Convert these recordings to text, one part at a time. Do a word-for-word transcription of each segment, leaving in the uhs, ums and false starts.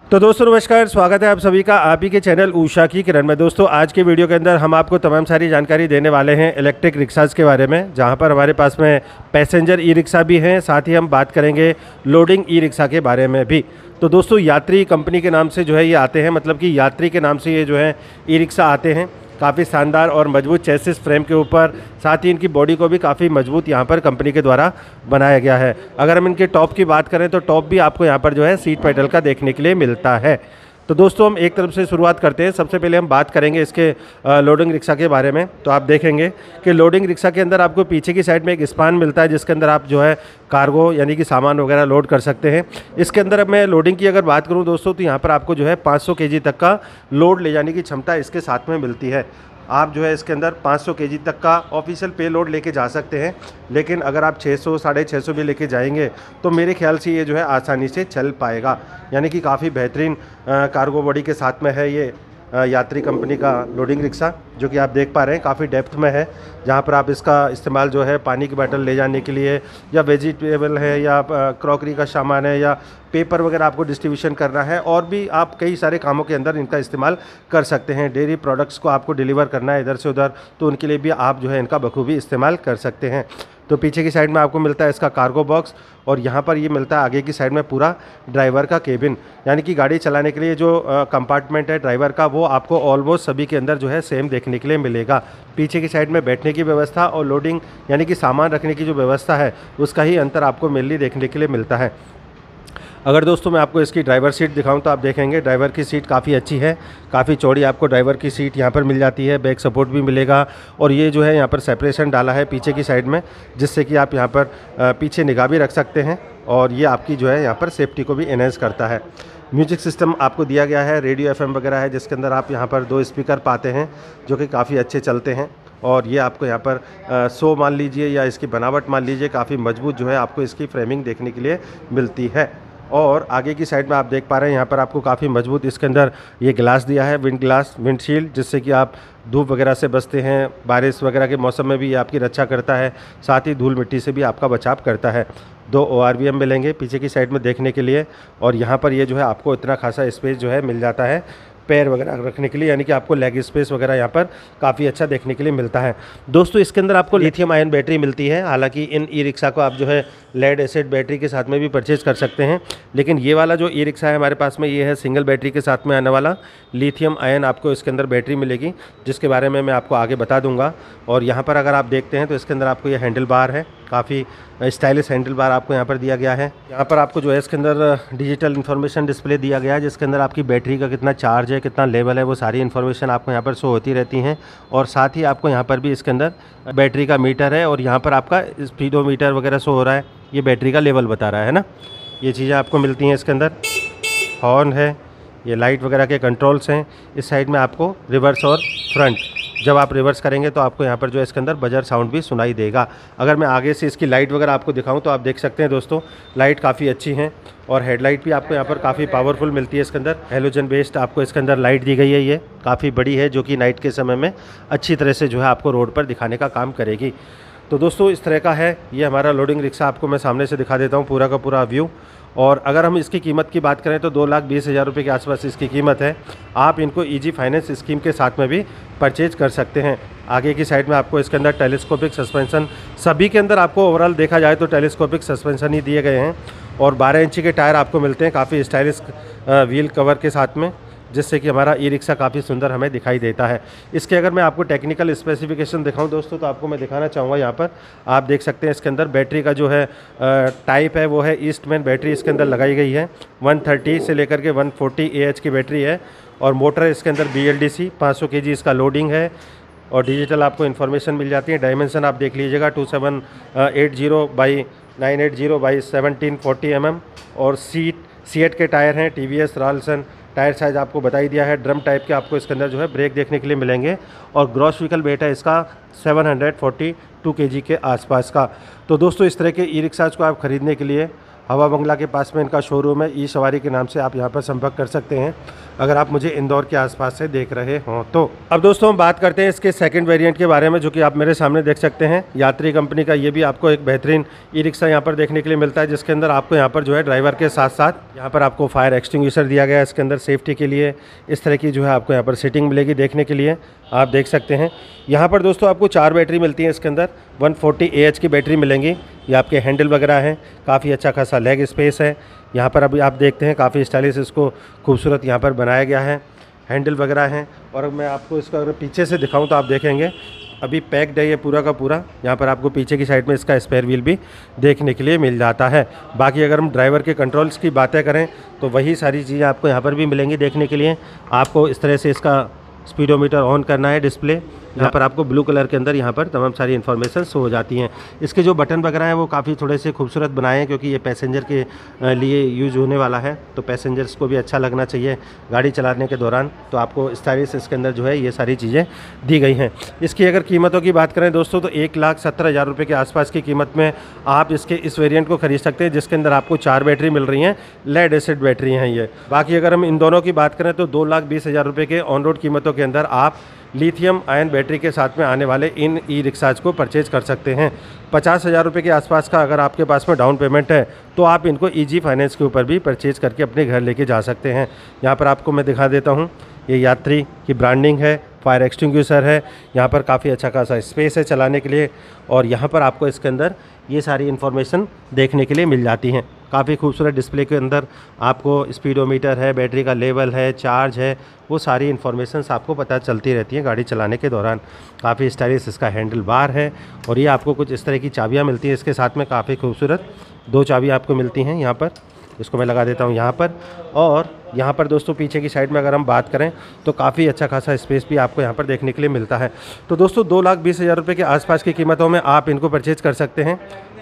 तो दोस्तों नमस्कार, स्वागत है आप सभी का आप ही के चैनल उषा की किरण में। दोस्तों आज के वीडियो के अंदर हम आपको तमाम सारी जानकारी देने वाले हैं इलेक्ट्रिक रिक्शाज़ के बारे में, जहां पर हमारे पास में पैसेंजर ई रिक्शा भी हैं, साथ ही हम बात करेंगे लोडिंग ई रिक्शा के बारे में भी। तो दोस्तों यात्री कंपनी के नाम से जो है ये आते हैं, मतलब कि यात्री के नाम से ये जो है ई रिक्शा आते हैं। काफ़ी शानदार और मजबूत चेसिस फ्रेम के ऊपर, साथ ही इनकी बॉडी को भी काफ़ी मजबूत यहाँ पर कंपनी के द्वारा बनाया गया है। अगर हम इनके टॉप की बात करें तो टॉप भी आपको यहाँ पर जो है सीट पेडल का देखने के लिए मिलता है। तो दोस्तों हम एक तरफ से शुरुआत करते हैं। सबसे पहले हम बात करेंगे इसके लोडिंग रिक्शा के बारे में। तो आप देखेंगे कि लोडिंग रिक्शा के अंदर आपको पीछे की साइड में एक स्पान मिलता है, जिसके अंदर आप जो है कार्गो यानी कि सामान वगैरह लोड कर सकते हैं। इसके अंदर अब मैं लोडिंग की अगर बात करूं दोस्तों, तो यहाँ पर आपको जो है पाँच सौ केजी तक का लोड ले जाने की क्षमता इसके साथ में मिलती है। आप जो है इसके अंदर पाँच सौ केजी तक का ऑफिशियल पे लोड लेके जा सकते हैं, लेकिन अगर आप छह सौ साढ़े छः सौ भी लेके जाएंगे तो मेरे ख्याल से ये जो है आसानी से चल पाएगा। यानी कि काफ़ी बेहतरीन कार्गो बॉडी के साथ में है ये यात्री कंपनी का लोडिंग रिक्शा, जो कि आप देख पा रहे हैं काफ़ी डेप्थ में है, जहाँ पर आप इसका इस्तेमाल जो है पानी की बोतल ले जाने के लिए, या वेजिटेबल है, या क्रॉकरी का सामान है, या पेपर वगैरह आपको डिस्ट्रीब्यूशन करना है, और भी आप कई सारे कामों के अंदर इनका इस्तेमाल कर सकते हैं। डेयरी प्रोडक्ट्स को आपको डिलीवर करना है इधर से उधर, तो उनके लिए भी आप जो है इनका बखूबी इस्तेमाल कर सकते हैं। तो पीछे की साइड में आपको मिलता है इसका कार्गो बॉक्स, और यहाँ पर ये मिलता है आगे की साइड में पूरा ड्राइवर का केबिन, यानी कि गाड़ी चलाने के लिए जो कंपार्टमेंट है ड्राइवर का, वो आपको ऑलमोस्ट सभी के अंदर जो है सेम देखने के लिए मिलेगा। पीछे की साइड में बैठने की व्यवस्था और लोडिंग यानी कि सामान रखने की जो व्यवस्था है, उसका ही अंतर आपको मेनली देखने के लिए मिलता है। अगर दोस्तों मैं आपको इसकी ड्राइवर सीट दिखाऊं तो आप देखेंगे ड्राइवर की सीट काफ़ी अच्छी है, काफ़ी चौड़ी आपको ड्राइवर की सीट यहाँ पर मिल जाती है। बैक सपोर्ट भी मिलेगा, और ये जो है यहाँ पर सेपरेशन डाला है पीछे की साइड में, जिससे कि आप यहाँ पर पीछे निगाह भी रख सकते हैं, और ये आपकी जो है यहाँ पर सेफ्टी को भी एनहेंस करता है। म्यूजिक सिस्टम आपको दिया गया है, रेडियो एफ एम वगैरह है, जिसके अंदर आप यहाँ पर दो स्पीकर पाते हैं जो कि काफ़ी अच्छे चलते हैं। और ये आपको यहाँ पर सो मान लीजिए या इसकी बनावट मान लीजिए, काफ़ी मजबूत जो है आपको इसकी फ्रेमिंग देखने के लिए मिलती है। और आगे की साइड में आप देख पा रहे हैं यहाँ पर आपको काफ़ी मजबूत इसके अंदर ये ग्लास दिया है, विंड ग्लास, विंडशील्ड, जिससे कि आप धूप वगैरह से बचते हैं। बारिश वगैरह के मौसम में भी ये आपकी रक्षा करता है, साथ ही धूल मिट्टी से भी आपका बचाव करता है। दो ओ आर वी एम मिलेंगे पीछे की साइड में देखने के लिए, और यहाँ पर ये जो है आपको इतना खासा स्पेस जो है मिल जाता है पैर वगैरह रखने के लिए, यानी कि आपको लेग स्पेस वगैरह यहाँ पर काफ़ी अच्छा देखने के लिए मिलता है। दोस्तों इसके अंदर आपको लिथियम आयन बैटरी मिलती है। हालांकि इन ई रिक्शा को आप जो है लेड एसिड बैटरी के साथ में भी परचेज़ कर सकते हैं, लेकिन ये वाला जो ई रिक्शा है हमारे पास में, ये है सिंगल बैटरी के साथ में आने वाला लिथियम आयन आपको इसके अंदर बैटरी मिलेगी, जिसके बारे में मैं आपको आगे बता दूंगा। और यहाँ पर अगर आप देखते हैं तो इसके अंदर आपको ये हैंडल बार है, काफ़ी स्टाइलिश हैंडल बार आपको यहाँ पर दिया गया है। यहाँ पर आपको जो है इसके अंदर डिजिटल इन्फॉर्मेशन डिस्प्ले दिया गया है, जिसके अंदर आपकी बैटरी का कितना चार्ज है, कितना लेवल है, वो सारी इन्फॉर्मेशन आपको यहाँ पर शो होती रहती हैं। और साथ ही आपको यहाँ पर भी इसके अंदर बैटरी का मीटर है, और यहाँ पर आपका स्पीडोमीटर वगैरह शो हो रहा है, ये बैटरी का लेवल बता रहा है ना। ये चीज़ें आपको मिलती हैं इसके अंदर। हॉर्न है, ये लाइट वगैरह के कंट्रोल्स हैं। इस साइड में आपको रिवर्स और फ्रंट, जब आप रिवर्स करेंगे तो आपको यहाँ पर जो है इसके अंदर बजर साउंड भी सुनाई देगा। अगर मैं आगे से इसकी लाइट वगैरह आपको दिखाऊं तो आप देख सकते हैं दोस्तों, लाइट काफ़ी अच्छी हैं, और हेडलाइट भी आपको यहाँ पर काफ़ी पावरफुल मिलती है। इसके अंदर हेलोजन बेस्ड आपको इसके अंदर लाइट दी गई है, ये काफ़ी बड़ी है, जो कि नाइट के समय में अच्छी तरह से जो है आपको रोड पर दिखाने का काम करेगी। तो दोस्तों इस तरह का है ये हमारा लोडिंग रिक्शा, आपको मैं सामने से दिखा देता हूँ पूरा का पूरा व्यू। और अगर हम इसकी कीमत की बात करें तो दो लाख बीस हज़ार रुपये के आसपास इसकी कीमत है। आप इनको इजी फाइनेंस स्कीम के साथ में भी परचेज कर सकते हैं। आगे की साइड में आपको इसके अंदर टेलीस्कोपिक सस्पेंशन, सभी के अंदर आपको ओवरऑल देखा जाए तो टेलीस्कोपिक सस्पेंशन ही दिए गए हैं, और बारह इंची के टायर आपको मिलते हैं काफ़ी स्टाइलिश व्हील कवर के साथ में, जिससे कि हमारा ई रिक्शा काफ़ी सुंदर हमें दिखाई देता है। इसके अगर मैं आपको टेक्निकल स्पेसिफिकेशन दिखाऊं दोस्तों, तो आपको मैं दिखाना चाहूँगा। यहाँ पर आप देख सकते हैं इसके अंदर बैटरी का जो है टाइप है वो है ईस्टमैन बैटरी इसके अंदर लगाई गई है। वन थर्टी से लेकर के वन फोर्टी ए एच की बैटरी है, और मोटर इसके अंदर बी एल डी सी, पाँच सौ के जी इसका लोडिंग है, और डिजिटल आपको इन्फॉर्मेशन मिल जाती है। डायमेंशन आप देख लीजिएगा, two seven eight zero by nine eight zero by seventeen forty M M, और सीट सीएट के टायर हैं, T V S Ralson tyre size आपको बता ही दिया है। ड्रम टाइप के आपको इसके अंदर जो है ब्रेक देखने के लिए मिलेंगे, और ग्रॉस व्हीकल वेट है इसका seven hundred forty two KG के आसपास का। तो दोस्तों इस तरह के ई रिक्शाज को आप ख़रीदने के लिए हवा बंगला के पास में इनका शोरूम है। ई सवारी के नाम से आप यहाँ पर संपर्क कर सकते हैं अगर आप मुझे इंदौर के आसपास से देख रहे हों तो। अब दोस्तों हम बात करते हैं इसके सेकंड वेरिएंट के बारे में, जो कि आप मेरे सामने देख सकते हैं। यात्री कंपनी का ये भी आपको एक बेहतरीन ई रिक्शा यहाँ पर देखने के लिए मिलता है, जिसके अंदर आपको यहाँ पर जो है ड्राइवर के साथ साथ यहाँ पर आपको फायर एक्सटिंग्विशर दिया गया है इसके अंदर सेफ्टी के लिए। इस तरह की जो है आपको यहाँ पर सीटिंग मिलेगी देखने के लिए, आप देख सकते हैं। यहाँ पर दोस्तों आपको चार बैटरी मिलती हैं इसके अंदर, वन फोर्टी ए एच की बैटरी मिलेंगी। ये आपके हैंडल वगैरह हैं, काफ़ी अच्छा खासा लेग स्पेस है यहाँ पर। अभी आप देखते हैं काफ़ी स्टाइलिश इसको खूबसूरत यहाँ पर बनाया गया है, हैंडल वगैरह हैं। और मैं आपको इसका अगर पीछे से दिखाऊं तो आप देखेंगे अभी पैक्ड है ये पूरा का पूरा। यहाँ पर आपको पीछे की साइड में इसका स्पेयर व्हील भी देखने के लिए मिल जाता है। बाकी अगर हम ड्राइवर के कंट्रोल्स की बातें करें तो वही सारी चीज़ें आपको यहाँ पर भी मिलेंगी देखने के लिए। आपको इस तरह से इसका स्पीडोमीटर ऑन करना है, डिस्प्ले यहाँ पर आपको ब्लू कलर के अंदर यहाँ पर तमाम सारी इन्फॉर्मेशन शो हो जाती हैं। इसके जो बटन वगैरह हैं वो काफ़ी थोड़े से खूबसूरत बनाए हैं, क्योंकि ये पैसेंजर के लिए यूज़ होने वाला है, तो पैसेंजर्स को भी अच्छा लगना चाहिए गाड़ी चलाने के दौरान। तो आपको स्टाइलिश इसके अंदर जो है ये सारी चीज़ें दी गई हैं। इसकी अगर कीमतों की बात करें दोस्तों तो एक लाख सत्तर हज़ार रुपये के आसपास की कीमत में आप इसके इस वेरियंट को खरीद सकते हैं, जिसके अंदर आपको चार बैटरी मिल रही हैं, लेड एसिड बैटरी हैं ये। बाकी अगर हम इन दोनों की बात करें तो दो लाख बीस हज़ार रुपये के ऑन रोड कीमतों के अंदर आप लिथियम आयन बैटरी के साथ में आने वाले इन ई रिक्शाज को परचेज कर सकते हैं। पचास हज़ार रुपये के आसपास का अगर आपके पास में डाउन पेमेंट है तो आप इनको इजी फाइनेंस के ऊपर भी परचेज करके अपने घर लेके जा सकते हैं। यहाँ पर आपको मैं दिखा देता हूँ, ये यात्री की ब्रांडिंग है, फायर एक्सटिंग्विशर है, यहाँ पर काफ़ी अच्छा खासा स्पेस है चलाने के लिए। और यहाँ पर आपको इसके अंदर ये सारी इन्फॉर्मेशन देखने के लिए मिल जाती हैं। काफ़ी खूबसूरत डिस्प्ले के अंदर आपको स्पीडोमीटर है, बैटरी का लेवल है, चार्ज है, वो सारी इन्फॉर्मेशंस आपको पता चलती रहती हैं गाड़ी चलाने के दौरान। काफ़ी स्टाइलिश इसका हैंडल बार है और ये आपको कुछ इस तरह की चाबियाँ मिलती हैं इसके साथ में, काफ़ी खूबसूरत दो चाबी आपको मिलती हैं यहाँ पर। इसको मैं लगा देता हूँ यहाँ पर। और यहाँ पर दोस्तों पीछे की साइड में अगर हम बात करें तो काफ़ी अच्छा खासा स्पेस भी आपको यहाँ पर देखने के लिए मिलता है। तो दोस्तों दो लाख बीस हज़ार रुपये के आसपास की कीमतों में आप इनको परचेज़ कर सकते हैं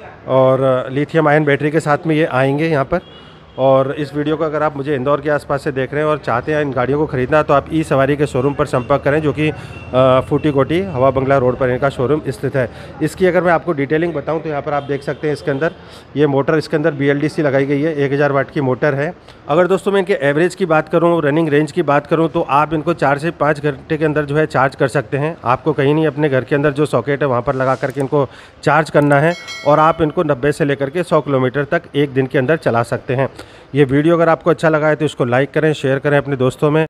और लिथियम आयन बैटरी के साथ में ये आएंगे यहाँ पर। और इस वीडियो को अगर आप मुझे इंदौर के आसपास से देख रहे हैं और चाहते हैं इन गाड़ियों को ख़रीदना, तो आप ई सवारी के शोरूम पर संपर्क करें, जो कि फूटी कोटी हवा बंगला रोड पर इनका शोरूम स्थित है। इसकी अगर मैं आपको डिटेलिंग बताऊं तो यहाँ पर आप देख सकते हैं इसके अंदर ये मोटर, इसके अंदर बी एल डी सी लगाई गई है, एक हज़ार वाट की मोटर है। अगर दोस्तों मैं इनके एवरेज की बात करूँ, रनिंग रेंज की बात करूँ, तो आप इनको चार से पाँच घंटे के अंदर जो है चार्ज कर सकते हैं। आपको कहीं नहीं, अपने घर के अंदर जो सॉकेट है वहाँ पर लगा करके इनको चार्ज करना है और आप इनको नब्बे से लेकर के सौ किलोमीटर तक एक दिन के अंदर चला सकते हैं। ये वीडियो अगर आपको अच्छा लगा है तो इसको लाइक करें, शेयर करें अपने दोस्तों में।